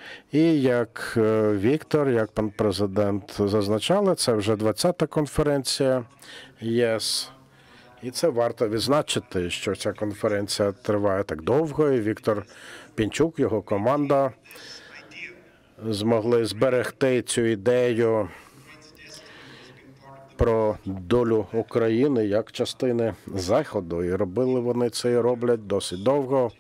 І як Віктор, як пан президент зазначали, це вже 20-та конференція ЄС. І це варто відзначити, що ця конференція триває так довго, і Віктор Пінчук, його команда змогли зберегти цю ідею про долю України як частини Заходу. І робили вони це і роблять досить довго.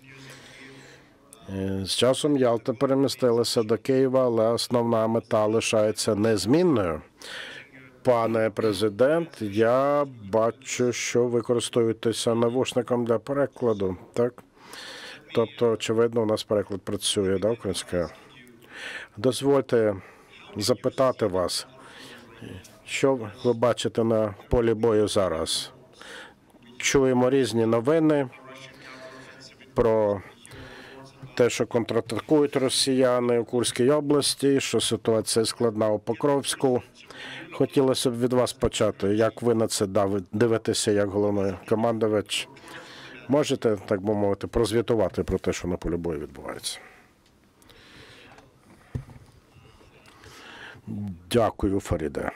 З часом Ялта перемістилася до Києва, але основна мета лишається незмінною. Пане президент, я бачу, що ви користуєтеся навушником для перекладу, так? Тобто, очевидно, у нас переклад працює, да, українською? Дозвольте запитати вас, що ви бачите на полі бою зараз? Чуємо різні новини про те, що контратакують росіяни у Курській області, що ситуація складна у Покровську. Хотілося б від вас почати. Як ви на це дивитеся, як головний командувач? Можете, так би мовити, прозвітувати про те, що на полі бою відбувається? Дякую, Фаріде.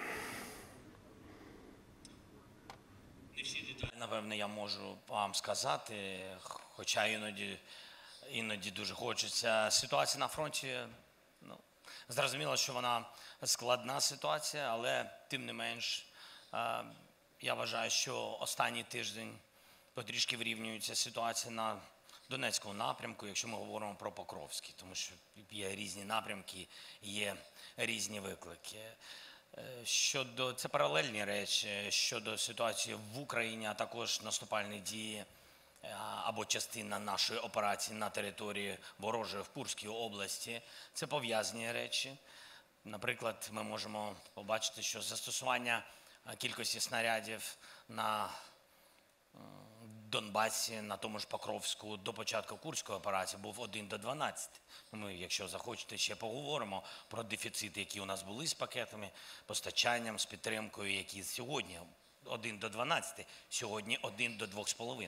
Напевне, я можу вам сказати, хоча іноді дуже хочеться. Ситуація на фронті, зрозуміло, що вона складна ситуація, але тим не менш, я вважаю, що останній тиждень потрішки вирівнюється ситуація на Донецькому напрямку, якщо ми говоримо про Покровський, тому що є різні напрямки, є різні виклики. Це паралельні речі щодо ситуації в Україні, а також наступальні дії або частина нашої операції на території ворожої в Курській області. Це пов'язані речі. Наприклад, ми можемо побачити, що застосування кількості снарядів на Донбасі, на тому ж Покровську, до початку Курської операції був 1 до 12. Ми, якщо захочете, ще поговоримо про дефіцити, які у нас були з пакетами, постачанням, з підтримкою, які сьогодні 1 до 12, сьогодні 1 до 2,5.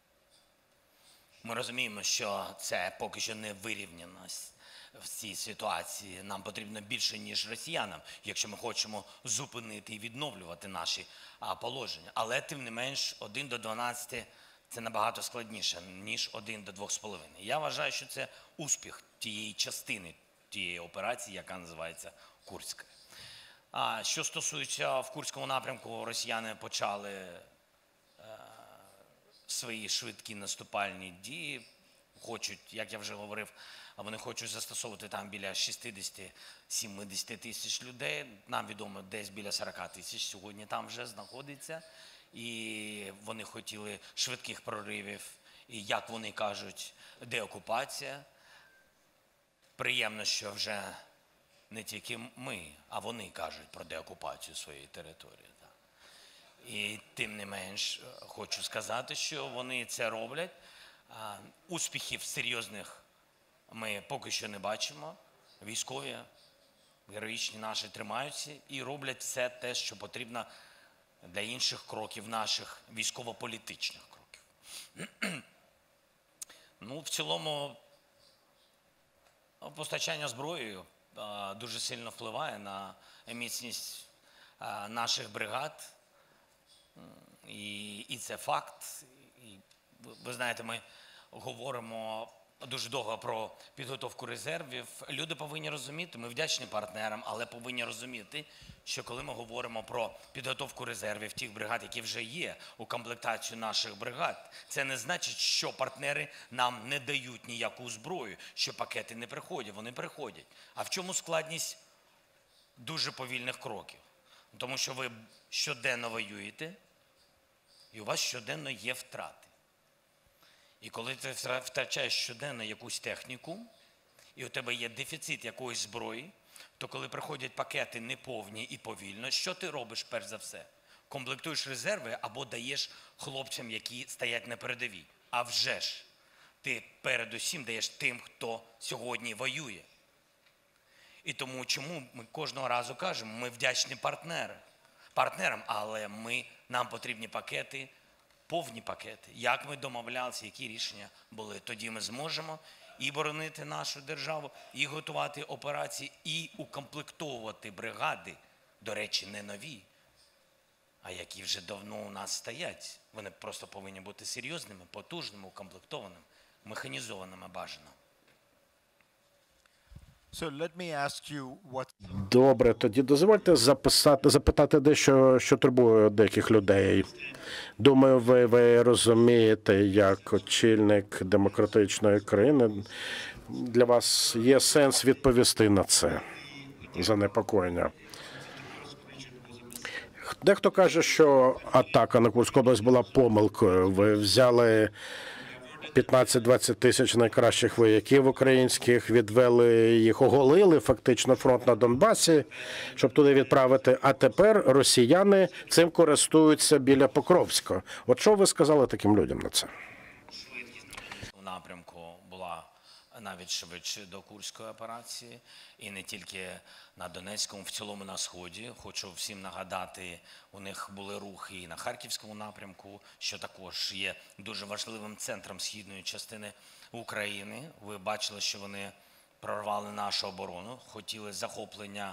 Ми розуміємо, що це поки що не вирівняність в цій ситуації. Нам потрібно більше, ніж росіянам, якщо ми хочемо зупинити і відновлювати наші положення. Але, тим не менш, 1 до 12 – це набагато складніше, ніж 1 до 2,5. Я вважаю, що це успіх тієї частини, тієї операції, яка називається Курська. Що стосується в Курському напрямку, росіяни почали свої швидкі наступальні дії. Хочуть, як я вже говорив, вони хочуть застосовувати там біля 60-70 тисяч людей. Нам відомо, десь біля 40 тисяч сьогодні там вже знаходиться. І вони хотіли швидких проривів. І, як вони кажуть, деокупація. Приємно, що вже не тільки ми, а вони кажуть про деокупацію своєї території. І тим не менш, хочу сказати, що вони це роблять. Успіхів серйозних ми поки що не бачимо. Військові, героїчні наші тримаються і роблять все те, що потрібно для інших кроків, наших військово-політичних кроків. В цілому, постачання зброєю дуже сильно впливає на міцність наших бригад. І це факт. І, ви знаєте, ми говоримо дуже довго про підготовку резервів. Люди повинні розуміти, ми вдячні партнерам, але повинні розуміти, що коли ми говоримо про підготовку резервів тих бригад, які вже є у комплектацію наших бригад, це не значить, що партнери нам не дають ніяку зброю, що пакети не приходять. Вони приходять. А в чому складність дуже повільних кроків? Тому що ви щоденно воюєте, і у вас щоденно є втрати. І коли ти втрачаєш щоденно якусь техніку, і у тебе є дефіцит якоїсь зброї, то коли приходять пакети неповні і повільно, що ти робиш перш за все? Комплектуєш резерви або даєш хлопцям, які стоять на передовій. А вже ж, ти передусім даєш тим, хто сьогодні воює. І тому чому ми кожного разу кажемо, ми вдячні партнерам, але нам потрібні пакети, повні пакети. Як ми домовлялися, які рішення були, тоді ми зможемо і боронити нашу державу, і готувати операції, і укомплектовувати бригади, до речі, не нові, а які вже давно у нас стоять. Вони просто повинні бути серйозними, потужними, укомплектованими, механізованими бажано. So let me ask you what Добре, тоді дозвольте запитати дещо, що турбує деяких людей. Думаю, ви розумієте, як очільник демократичної країни, для вас є сенс відповісти на це занепокоєння. Дехто каже, що атака на Курську область була помилкою. Ви взяли 15-20 тисяч найкращих вояків українських, відвели їх, оголили фактично фронт на Донбасі, щоб туди відправити. А тепер росіяни цим користуються біля Покровська. От що ви сказали таким людям на це? У напрямку була навіть швидше до Курської операції, і не тільки на Донецькому, в цілому на Сході. Хочу всім нагадати, у них були рухи і на Харківському напрямку, що також є дуже важливим центром східної частини України. Ви бачили, що вони прорвали нашу оборону, хотіли захоплення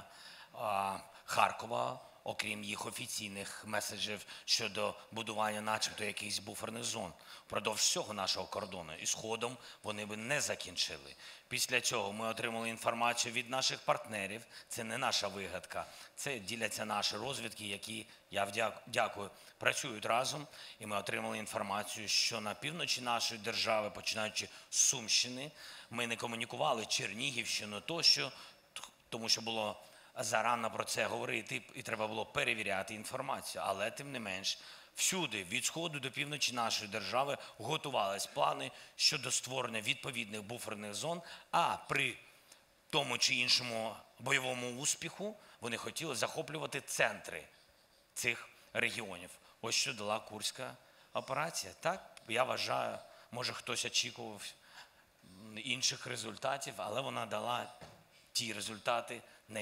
Харкова, окрім їх офіційних меседжів щодо будування начебто якихось буферних зон. Впродовж всього нашого кордону і Сходом вони би не закінчили. Після цього ми отримали інформацію від наших партнерів. Це не наша вигадка. Це діляться наші розвідки, які, я дякую, працюють разом. І ми отримали інформацію, що на півночі нашої держави, починаючи з Сумщини, ми не комунікували Чернігівщину тощо, тому що було зарано про це говорити, і треба було перевіряти інформацію. Але, тим не менш, всюди, від Сходу до півночі нашої держави, готувались плани щодо створення відповідних буферних зон, а при тому чи іншому бойовому успіху вони хотіли захоплювати центри цих регіонів. Ось що дала Курська операція. Так, я вважаю, може хтось очікував інших результатів, але вона дала ті результати, на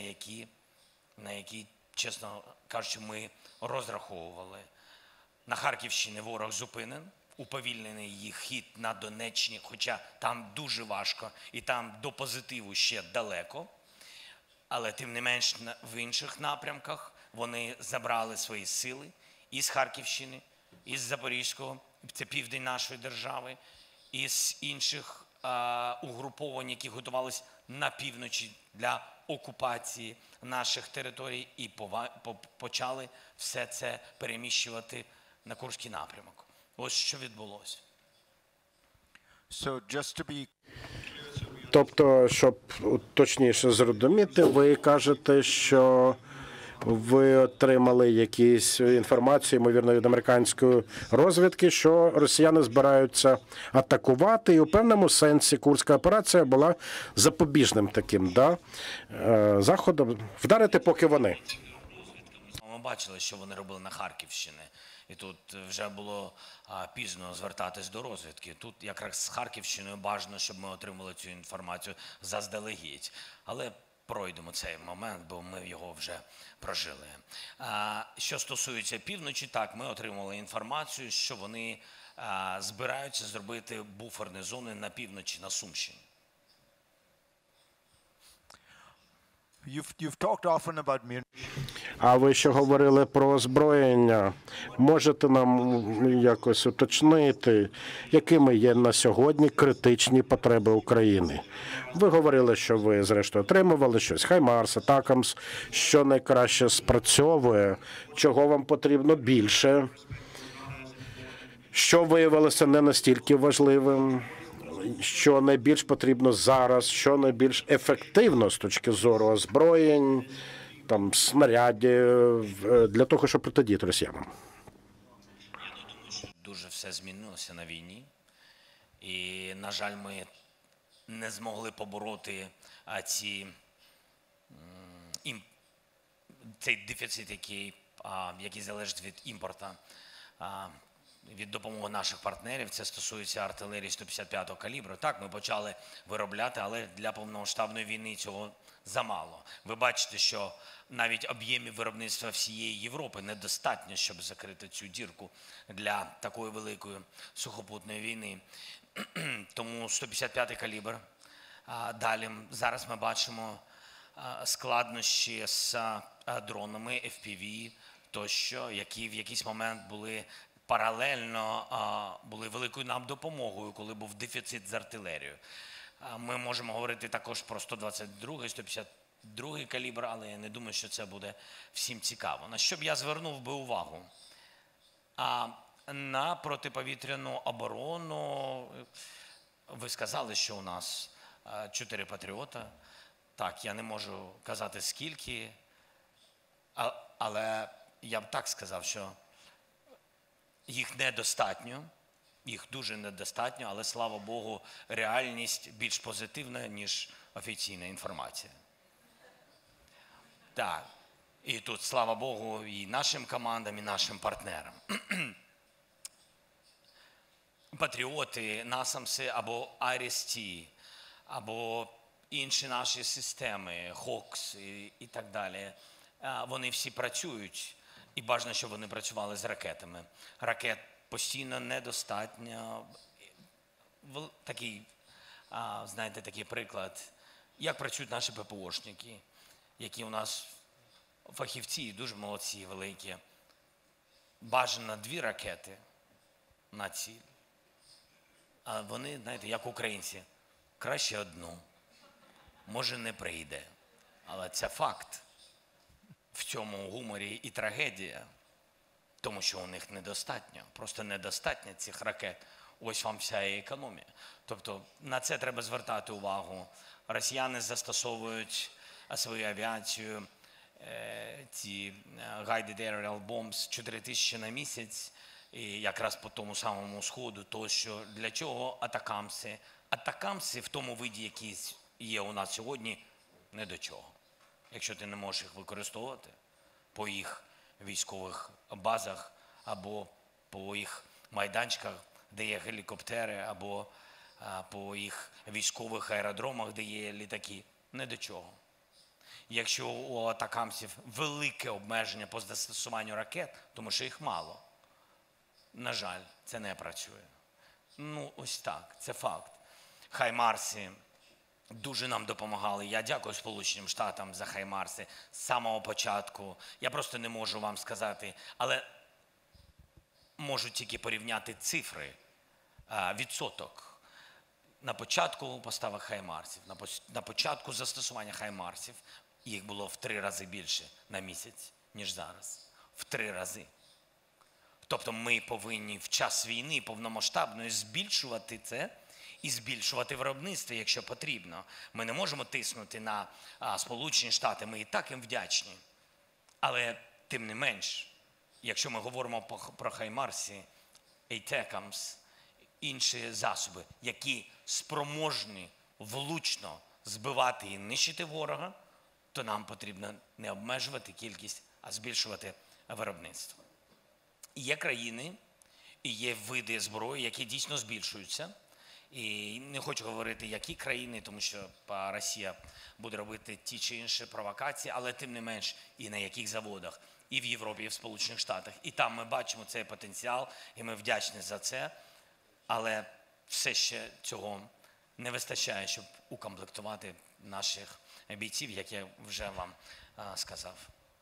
які, чесно кажучи, ми розраховували. На Харківщині ворог зупинен, уповільнений їх хід на Донеччині, хоча там дуже важко і там до позитиву ще далеко. Але тим не менш в інших напрямках вони забрали свої сили із Харківщини, із Запорізького, це південь нашої держави, із інших угруповань, які готувалися на півночі для окупації наших територій, і почали все це переміщувати на Курський напрямок. Ось що відбулося. so just to be Тобто, щоб точніше зрозуміти, ви кажете, що ви отримали якісь інформацію, ймовірно, від американської розвідки, що росіяни збираються атакувати, і у певному сенсі Курська операція була запобіжним таким, заходом вдарити, поки вони. Ми бачили, що вони робили на Харківщині. І тут вже було пізно звертатись до розвідки. Тут якраз з Харківщиною бажано, щоб ми отримали цю інформацію заздалегідь. Але пройдемо цей момент, бо ми його вже прожили. Що стосується півночі, так, ми отримали інформацію, що вони збираються зробити буферні зони на півночі, на Сумщині. you've talked often about А ви ще говорили про озброєння. Можете нам якось уточнити, якими є на сьогодні критичні потреби України? Ви говорили, що ви, зрештою, отримували щось, Хаймарс, Атакамс, що найкраще спрацьовує, чого вам потрібно більше, що виявилося не настільки важливим, що найбільш потрібно зараз, що найбільш ефективно з точки зору озброєнь, там, снарядів, для того, щоб протидіяти росіянам. Дуже все змінилося на війні. І, на жаль, ми не змогли побороти цей дефіцит, який залежить від імпорту, від допомоги наших партнерів. Це стосується артилерії 155-го калібру. Так, ми почали виробляти, але для повномасштабної війни цього замало. Ви бачите, що навіть об'ємів виробництва всієї Європи недостатньо, щоб закрити цю дірку для такої великої сухопутної війни. Тому 155-й калібр Далі зараз ми бачимо складнощі з дронами FPV тощо, які в якийсь момент були паралельно були великою нам допомогою, коли був дефіцит з артилерією. Ми можемо говорити також про 122-й, 152-й калібр, але я не думаю, що це буде всім цікаво. На що б я звернув би увагу? На протиповітряну оборону. Ви сказали, що у нас 4 патріота. Так, я не можу казати скільки, але я б так сказав, що їх недостатньо, їх дуже недостатньо, але, слава Богу, реальність більш позитивна, ніж офіційна інформація. Так, і тут, слава Богу, і нашим командам, і нашим партнерам. Патріоти, насамси або IRIS-T, або інші наші системи, HAWKS і так далі, вони всі працюють, і бажано, щоб вони працювали з ракетами. Ракет постійно недостатньо. Такий, знаєте, такий приклад, як працюють наші ППОшники, які у нас фахівці, дуже молодці, великі. Бажано 2 ракети на ціль. А вони, знаєте, як українці, краще 1. Може, не прийде. Але це факт. В цьому гуморі і трагедія. Тому що у них недостатньо. Просто недостатньо цих ракет. Ось вам вся і економія. Тобто на це треба звертати увагу. Росіяни застосовують свою авіацію, ці Guided Aerial Bombs 4000 на місяць. І якраз по тому самому сходу, то що для чого атакамси? Атакамси в тому виді, який є у нас сьогодні, не до чого. Якщо ти не можеш їх використовувати по їх військових базах або по їх майданчиках, де є гелікоптери, або по їх військових аеродромах, де є літаки, не до чого. Якщо у атакамсів велике обмеження по застосуванню ракет, тому що їх мало, на жаль, це не працює. Ну, ось так, це факт. Хаймарси дуже нам допомагали. Я дякую Сполученим Штатам за Хаймарси з самого початку. Я просто не можу вам сказати, але можу тільки порівняти цифри, відсоток. На початку поставок Хаймарсів, на початку застосування Хаймарсів їх було в 3 рази більше на місяць, ніж зараз. В 3 рази. Тобто ми повинні в час війни повномасштабної збільшувати це і збільшувати виробництво, якщо потрібно. Ми не можемо тиснути на Сполучені Штати, ми і так їм вдячні. Але тим не менш, якщо ми говоримо про Хаймарси, ATACMS, інші засоби, які спроможні влучно збивати і нищити ворога, то нам потрібно не обмежувати кількість, а збільшувати виробництво. Є країни і є види зброї, які дійсно збільшуються. І не хочу говорити, які країни, тому що Росія буде робити ті чи інші провокації, але тим не менш і на яких заводах, і в Європі, і в Сполучених Штатах. І там ми бачимо цей потенціал, і ми вдячні за це. Але все ще цього не вистачає, щоб укомплектувати наших бійців, як я вже вам сказав.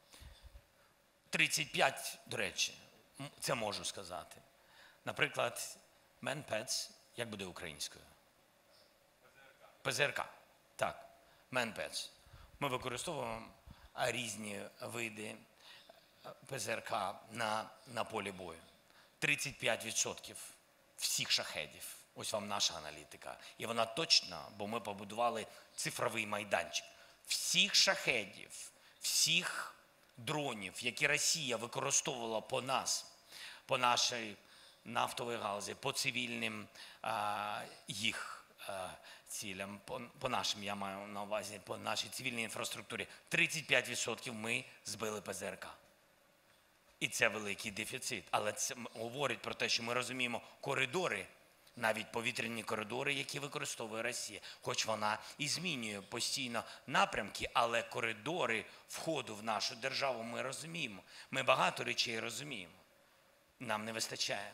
35, до речі, це можу сказати. Наприклад, Manpads, як буде українською? ПЗРК. Так, Manpads. Ми використовуємо різні види ПЗРК на полі бою. 35% всіх шахедів. Ось вам наша аналітика. І вона точна, бо ми побудували цифровий майданчик. Всіх шахедів, всіх дронів, які Росія використовувала по нас, по нашій нафтовій галузі, по цивільним їх цілям, по нашим, я маю на увазі, по нашій цивільній інфраструктурі, 35% ми збили ПЗРК. І це великий дефіцит. Але це говорить про те, що ми розуміємо коридори, навіть повітряні коридори, які використовує Росія. Хоч вона і змінює постійно напрямки, але коридори входу в нашу державу ми розуміємо. Ми багато речей розуміємо. Нам не вистачає.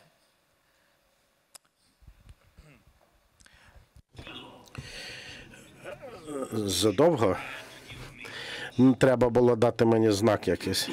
Задовго? Треба було дати мені знак якийсь.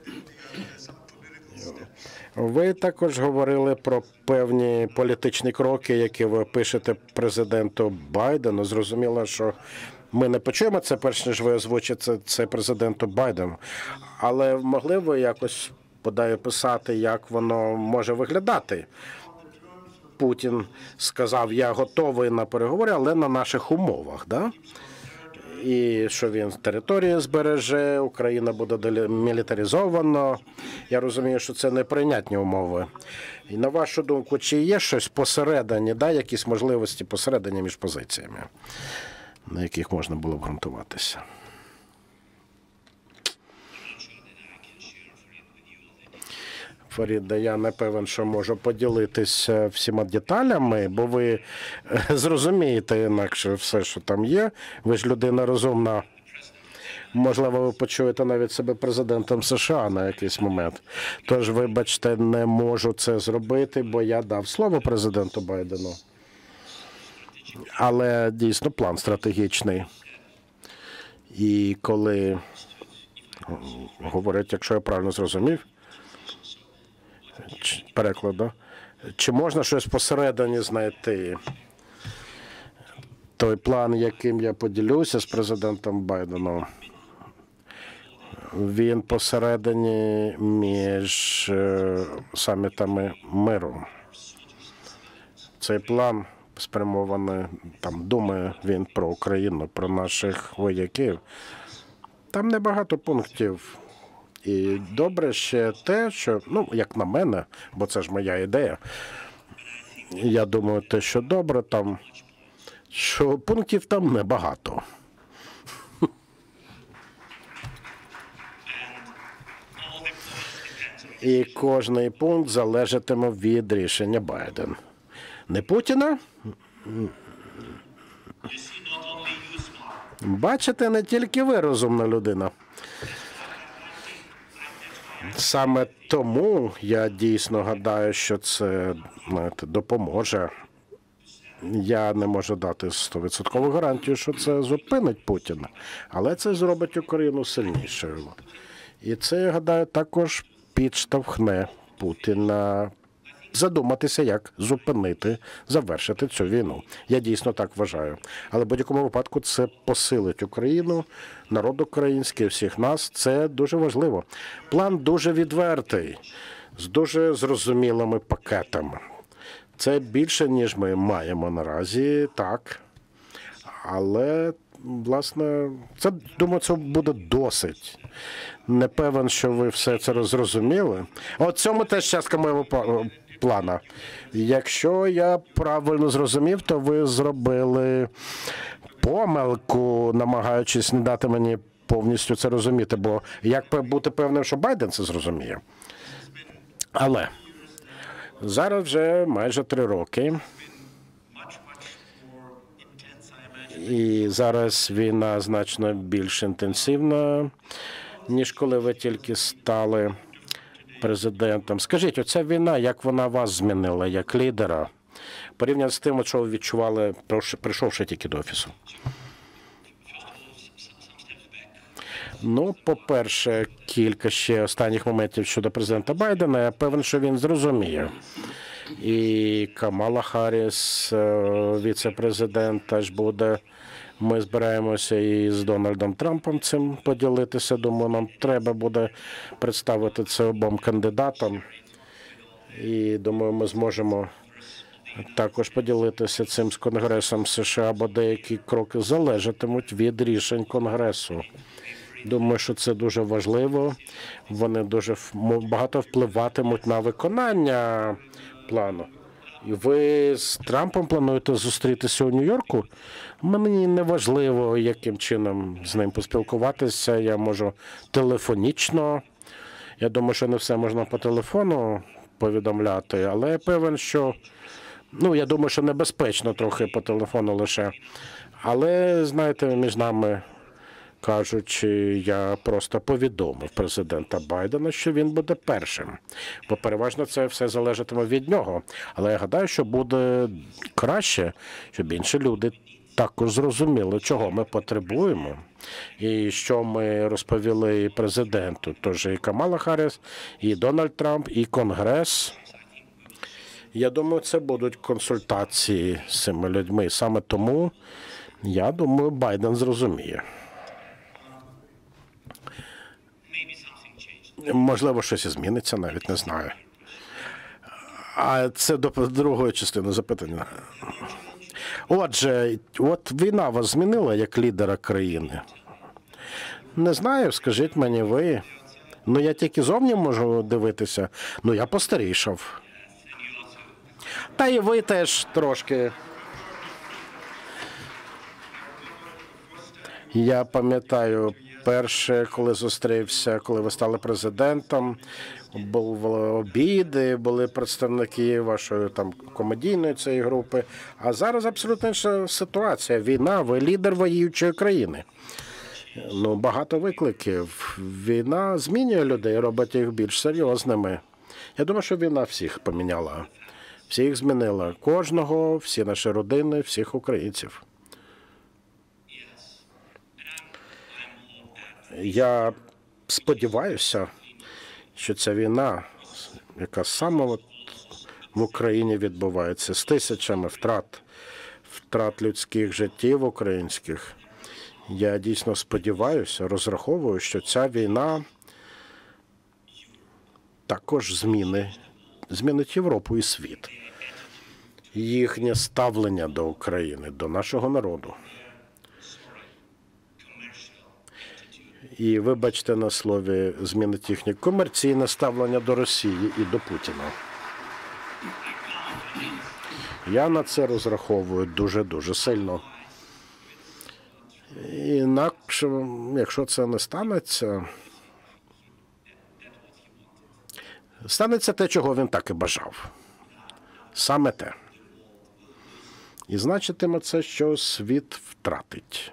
Ви також говорили про певні політичні кроки, які ви пишете президенту Байдену. Зрозуміло, що ми не почуємо це, перш ніж ви озвучите це президенту Байдену. Але могли ви якось, бодай, описати, як воно може виглядати? Путін сказав, я готовий на переговори, але на наших умовах, да? І що він територію збереже, Україна буде демілітаризована. Я розумію, що це неприйнятні умови. І на вашу думку, чи є щось посередині, да, якісь можливості посередині між позиціями, на яких можна було б ґрунтуватися? Фаріде, я не певен, що можу поділитися всіма деталями, бо ви зрозумієте інакше все, що там є. Ви ж людина розумна. Можливо, ви почуєте навіть себе президентом США на якийсь момент. Тож, вибачте, не можу це зробити, бо я дав слово президенту Байдену. Але дійсно план стратегічний. І коли говорять, якщо я правильно зрозумів, перекладу, чи можна щось посередині знайти? Той план, яким я поділюся з президентом Байденом, він посередині між самітами миру. Цей план спрямований, там думає він про Україну, про наших вояків. Там небагато пунктів. І добре ще те, що, ну, як на мене, бо це ж моя ідея, я думаю, те, що добре там, що пунктів там небагато. І кожний пункт залежатиме від рішення Байдена. Не Путіна? Бачите, не тільки ви розумна людина. Саме тому я дійсно гадаю, що це, знаєте, допоможе. Я не можу дати 100% гарантію, що це зупинить Путіна, але це зробить Україну сильнішою. І це, я гадаю, також підштовхне Путіна задуматися, як зупинити, завершити цю війну. Я дійсно так вважаю. Але в будь-якому випадку це посилить Україну, народ український, всіх нас. Це дуже важливо. План дуже відвертий, з дуже зрозумілими пакетами. Це більше, ніж ми маємо наразі, так. Але, власне, це, думаю, це буде досить. Не певен, що ви все це зрозуміли. От цьому теж частка моєго плана. Якщо я правильно зрозумів, то ви зробили помилку, намагаючись не дати мені повністю це розуміти. Бо як бути певним, що Байден це зрозуміє? Але зараз вже майже 3 роки. І зараз війна значно більш інтенсивна, ніж коли ви тільки стали президентом. Скажіть, оця війна, як вона вас змінила, як лідера, порівняно з тим, що ви відчували, прийшовши тільки до офісу? Ну, по-перше, кілька ще останніх моментів щодо президента Байдена. Я певен, що він зрозуміє. І Камала Харріс, віце-президент, теж буде. Ми збираємося і з Дональдом Трампом цим поділитися. Думаю, нам треба буде представити це обом кандидатам. І, думаю, ми зможемо також поділитися цим з Конгресом США, бо деякі кроки залежатимуть від рішень Конгресу. Думаю, що це дуже важливо. Вони дуже багато впливатимуть на виконання плану. І ви з Трампом плануєте зустрітися у Нью-Йорку? Мені не важливо, яким чином з ним поспілкуватися. Я можу телефонічно. Я думаю, що не все можна по телефону повідомляти, але я певен, що, ну, я думаю, що небезпечно трохи по телефону лише. Але, знаєте, між нами кажучи, я просто повідомив президента Байдена, що він буде першим. Бо переважно це все залежатиме від нього. Але я гадаю, що буде краще, щоб інші люди також зрозуміли, чого ми потребуємо, і що ми розповіли президенту. Тож і Камала Харріс, і Дональд Трамп, і Конгрес. Я думаю, це будуть консультації з цими людьми. Саме тому, я думаю, Байден зрозуміє. Можливо, щось і зміниться, навіть не знаю. А це до другої частини запитання. Отже, от війна вас змінила як лідера країни? Не знаю, скажіть мені ви. Ну, я тільки зовні можу дивитися. Ну, я постарішав. Та і ви теж трошки. Я пам'ятаю, перше, коли зустрівся, коли ви стали президентом, були обіди, були представники вашої там комедійної цієї групи. А зараз абсолютно інша ситуація. Війна, ви лідер воюючої країни. Ну, багато викликів. Війна змінює людей, робить їх більш серйозними. Я думаю, що війна всіх поміняла. Всіх змінила. Кожного, всі наші родини, всіх українців. Я сподіваюся, що ця війна, яка саме от в Україні відбувається, з тисячами втрат людських життів українських, я дійсно сподіваюся, розраховую, що ця війна також змінить Європу і світ. Їхнє ставлення до України, до нашого народу. І, вибачте на слові, змінить їхнє комерційне ставлення до Росії і до Путіна. Я на це розраховую дуже-дуже сильно. Інакше, якщо це не станеться, станеться те, чого він так і бажав. Саме те. І значитиме це, що світ втратить.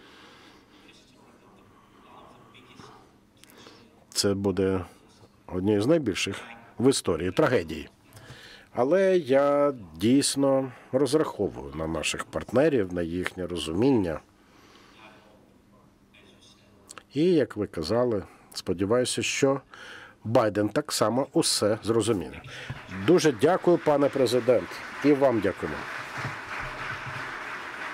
Це буде однією з найбільших в історії трагедій. Але я дійсно розраховую на наших партнерів, на їхнє розуміння. І, як ви казали, сподіваюся, що Байден так само усе зрозуміє. Дуже дякую, пане президент. І вам дякуємо.